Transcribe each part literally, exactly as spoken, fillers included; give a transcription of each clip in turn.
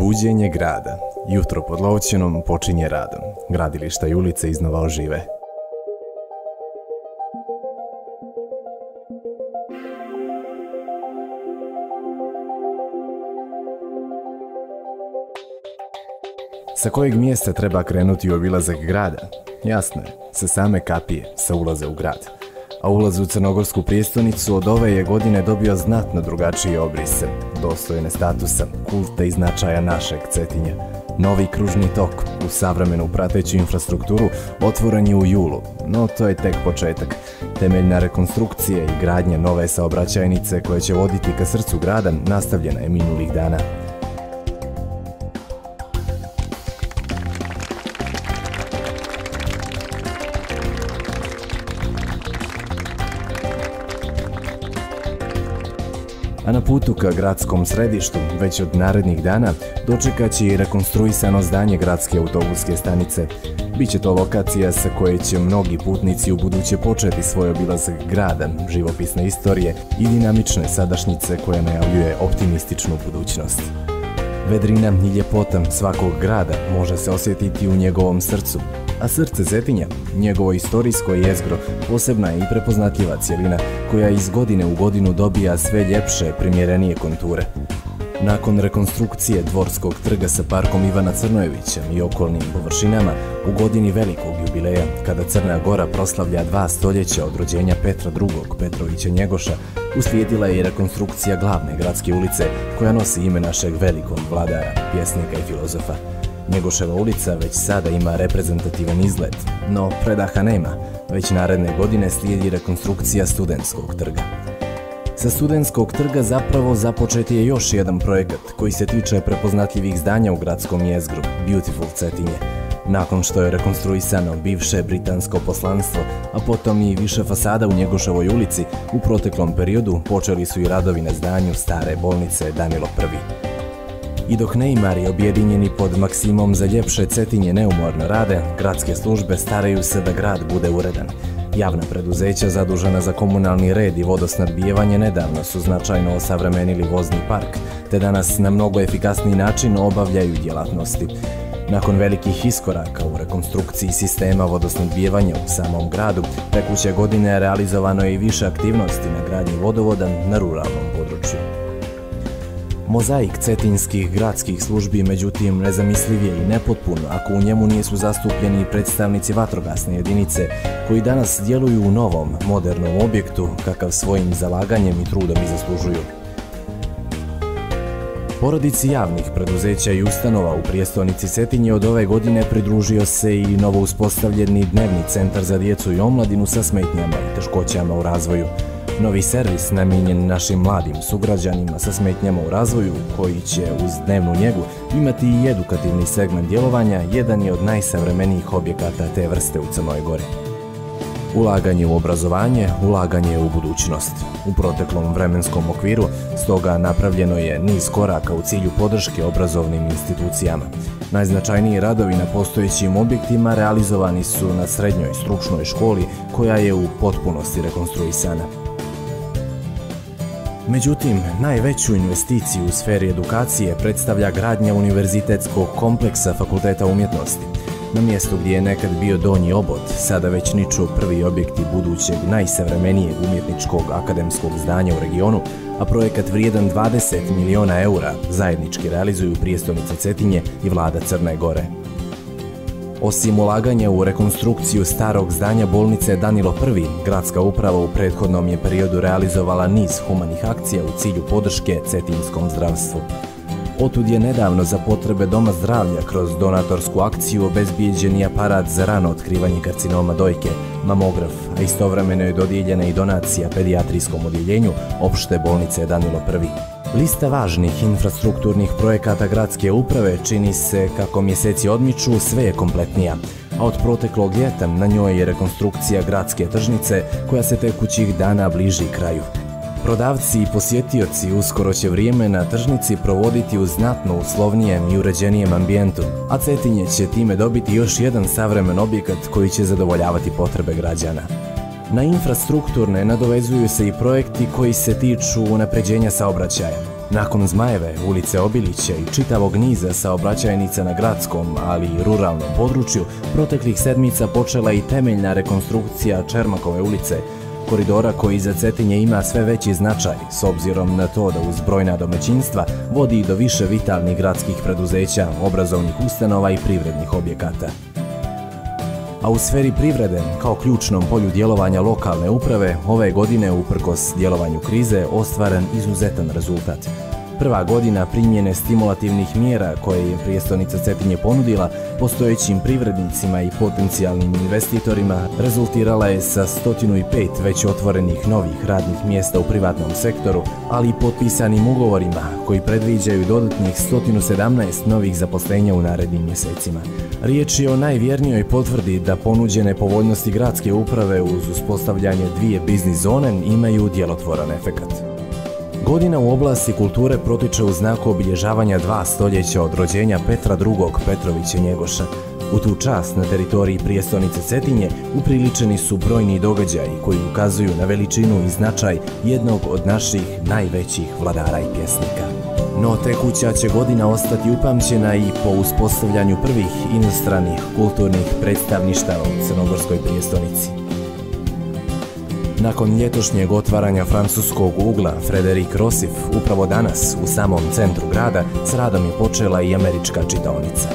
Buđenje grada. Jutro pod Lovćenom počinje radom. Gradilišta i ulice iznova ožive. Sa kojeg mjesta treba krenuti u obilazak grada? Jasno je, sa same kapije, sa ulaza u grad. A ulaz u crnogorsku prijestolnicu od ove je godine dobio znatno drugačije obrise, dostojne statusa, kulta i značaja našeg Cetinja. Novi kružni tok, u savremenu prateću infrastrukturu, otvoren je u julu, no to je tek početak. Temeljna rekonstrukcija i gradnja nove saobraćajnice koje će voditi ka srcu grada nastavljena je minulih dana. A na putu ka gradskom središtu, već od narednih dana, dočekat će i rekonstruisano zdanje gradske autobuske stanice. Biće to lokacija sa koje će mnogi putnici u buduće početi svoj obilazak grada, živopisne istorije i dinamične sadašnjice koja najavljuje optimističnu budućnost. Vedrina i ljepota svakog grada može se osjetiti u njegovom srcu, a srce Cetinja, njegovo istorijsko jezgro, posebna je i prepoznatljiva cjelina koja iz godine u godinu dobija sve ljepše, primjerenije konture. Nakon rekonstrukcije Dvorskog trga sa parkom Ivana Crnojevića i okolnim površinama, u godini velikog jubileja, kada Crna Gora proslavlja dva stoljeća od rođenja Petra drugog Petrovića Njegoša, uslijedila je i rekonstrukcija glavne gradske ulice koja nosi ime našeg velikog vladara, pjesnika i filozofa. Njegoševa ulica već sada ima reprezentativan izgled, no predaha nema, već naredne godine slijedi rekonstrukcija Studentskog trga. Sa Studentskog trga zapravo započet je još jedan projekat koji se tiče prepoznatljivih zdanja u gradskom jezgru, Beautiful Cetinje. Nakon što je rekonstruisano bivše britansko poslanstvo, a potom i više fasada u Njegoševoj ulici, u proteklom periodu počeli su i radovi na zdanju stare bolnice Danilo prvi. I dok neimari objedinjeni pod maksimom za ljepše Cetinje neumorno rade, gradske službe staraju se da grad bude uredan. Javna preduzeća zadužena za komunalni red i vodosnadbijevanje nedavno su značajno osavremenili vozni park, te danas na mnogo efikasniji način obavljaju djelatnosti. Nakon velikih iskoraka u rekonstrukciji sistema vodosnadbijevanja u samom gradu, tekuće godine realizovano je i više aktivnosti na gradnji vodovoda na ruralnom području. Mozaik cetinskih gradskih službi, međutim, nezamisliv je i nepotpun ako u njemu nisu zastupljeni predstavnici vatrogasne jedinice koji danas djeluju u novom, modernom objektu kakav svojim zalaganjem i trudom i zaslužuju. Porodici javnih preduzeća i ustanova u prijestolnici Cetinje od ove godine pridružio se i novo uspostavljeni dnevni centar za djecu i omladinu sa smetnjama i teškoćama u razvoju. Novi servis namijenjen našim mladim sugrađanima sa smetnjama u razvoju, koji će uz dnevnu njegu imati i edukativni segment djelovanja, jedan je od najsavremenijih objekata te vrste u Crnoj Gori. Ulaganje u obrazovanje, ulaganje u budućnost. U proteklom vremenskom okviru stoga napravljeno je niz koraka u cilju podrške obrazovnim institucijama. Najznačajniji radovi na postojećim objektima realizovani su na srednjoj stručnoj školi koja je u potpunosti rekonstruisana. Međutim, najveću investiciju u sferi edukacije predstavlja gradnja univerzitetskog kompleksa Fakulteta umjetnosti. Na mjestu gdje je nekad bio Donji obod, sada već niču prvi objekti budućeg najsavremenijeg umjetničkog akademskog zdanja u regionu, a projekat vrijedan dvadeset miliona eura zajednički realizuju prijestolnica Cetinje i vlada Crne Gore. Osim ulaganja u rekonstrukciju starog zdanja bolnice Danilo prvi, gradska uprava u prethodnom je periodu realizovala niz humanih akcija u cilju podrške cetinskom zdravstvu. Otud je nedavno za potrebe Doma zdravlja kroz donatorsku akciju obezbijeđen i aparat za rano otkrivanje karcinoma dojke, mamograf, a istovremeno je dodijeljena i donacija pedijatrijskom odjeljenju opšte bolnice Danilo prvi. Lista važnih infrastrukturnih projekata gradske uprave čini se, kako mjeseci odmiču, sve je kompletnija, a od proteklog ljeta na njoj je rekonstrukcija gradske tržnice koja se tekućih dana bliži kraju. Prodavci i posjetioci uskoro će vrijeme na tržnici provoditi u znatno uslovnijem i uređenijem ambijentu, a Cetinje će time dobiti još jedan savremen objekat koji će zadovoljavati potrebe građana. Na infrastrukturne nadovezuju se i projekti koji se tiču unapređenja saobraćaja. Nakon Zmajeve, ulice Obilića i čitavog niza saobraćajnica na gradskom, ali i ruralnom području, proteklih sedmica počela i temeljna rekonstrukcija Čermakove ulice, koridora koji za Cetinje ima sve veći značaj, s obzirom na to da uz brojna domaćinstva vodi i do više vitalnih gradskih preduzeća, obrazovnih ustanova i privrednih objekata. A u sferi privrede, kao ključnom polju djelovanja lokalne uprave, ove godine, uprkos djelovanju krize, ostvaren izuzetan rezultat. Prva godina primjene stimulativnih mjera koje je prijestolnica Cetinje ponudila postojećim privrednicima i potencijalnim investitorima rezultirala je sa sto pet već otvorenih novih radnih mjesta u privatnom sektoru, ali i potpisanim ugovorima koji predviđaju dodatnih sto sedamnaest novih zaposlenja u narednim mjesecima. Riječ je o najvjernijoj potvrdi da ponuđene povoljnosti gradske uprave uz uspostavljanje dvije biznis zone imaju djelotvoran efekat. Godina u oblasti kulture protiče u znaku obilježavanja dva stoljeća od rođenja Petra drugog Petrovića Njegoša. U tu čast na teritoriji prijestolnice Cetinje upriličeni su brojni događaji koji ukazuju na veličinu i značaj jednog od naših najvećih vladara i pjesnika. No tekuća će godina ostati upamćena i po uspostavljanju prvih inostranih kulturnih predstavništava u crnogorskoj prijestolnici. Nakon ljetošnjeg otvaranja francuskog ugla Frederik Rosif, upravo danas u samom centru grada s radom je počela i američka čitaonica.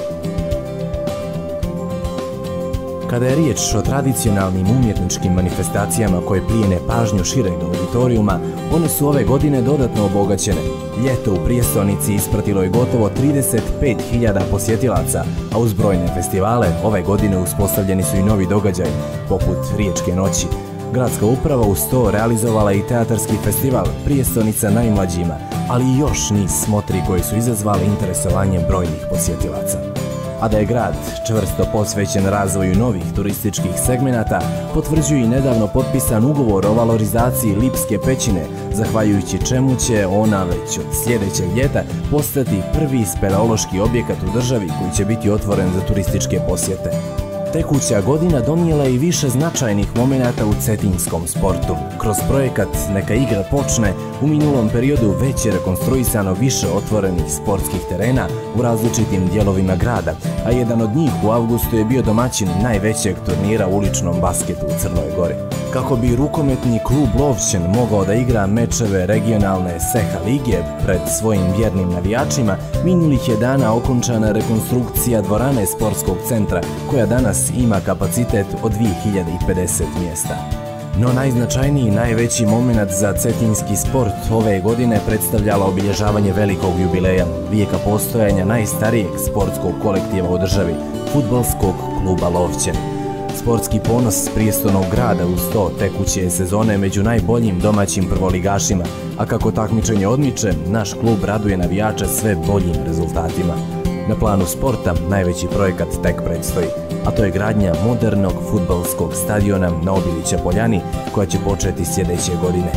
Kada je riječ o tradicionalnim umjetničkim manifestacijama koje plijene pažnju šireg auditorijuma, one su ove godine dodatno obogaćene. Ljeto u prijestolnici ispratilo je gotovo trideset pet hiljada posjetilaca, a uz brojne festivale ove godine uspostavljeni su i novi događaji, poput Riječke noći. Gradska uprava uz to realizovala i teatarski festival Prijestolnica najmlađima, ali i još niz smotri koji su izazvali interesovanje brojnih posjetilaca. A da je grad čvrsto posvećen razvoju novih turističkih segmenata, potvrđuje i nedavno potpisan ugovor o valorizaciji Lipske pećine, zahvaljujući čemu će ona već od sljedećeg ljeta postati prvi speleološki objekat u državi koji će biti otvoren za turističke posjete. Tekuća godina donijela i više značajnih momenata u cetinjskom sportu. Kroz projekat Neka igra počne, u minulom periodu već je rekonstruisano više otvorenih sportskih terena u različitim dijelovima grada, a jedan od njih u avgustu je bio domaćin najvećeg turnira u uličnom basketu u Crnoj Gori. Kako bi rukometni klub Lovćen mogao da igra mečeve regionalne SEHA lige pred svojim vjernim navijačima, minulih je dana okončana rekonstrukcija dvorane sportskog centra, koja danas ima kapacitet od dvije hiljade pedeset mjesta. No najznačajniji i najveći moment za cetinjski sport ove godine predstavljalo obilježavanje velikog jubileja, vijeka postojanja najstarijeg sportskog kolektiva u državi, fudbalskog kluba Lovćen. Sportski ponos prijestolnog grada uz to tekuće sezone među najboljim domaćim prvoligašima, a kako takmičenje odmiče, naš klub raduje navijača sve boljim rezultatima. Na planu sporta najveći projekat tek predstoji, a to je gradnja modernog fudbalskog stadiona na Obilića poljani koja će početi sljedeće godine.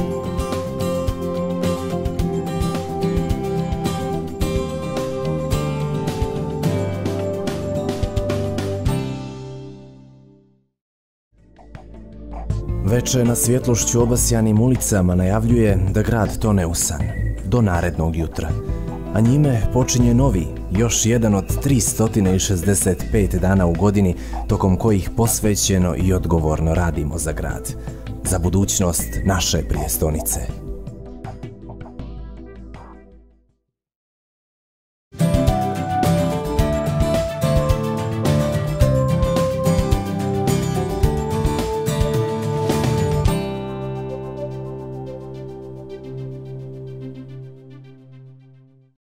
Veče na svjetlošću obasjanim ulicama najavljuje da grad tone u san, do narednog jutra. A njime počinje novi, još jedan od tristo šezdeset pet dana u godini, tokom kojih posvećeno i odgovorno radimo za grad, za budućnost naše prijestolnice.